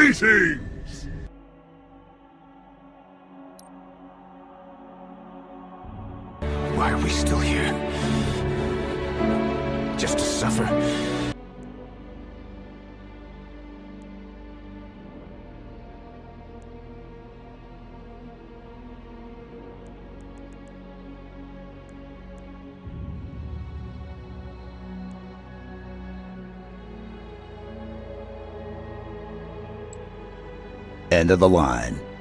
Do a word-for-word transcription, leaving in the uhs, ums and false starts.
Greetings! Why are we still here? Just to suffer? End of the line.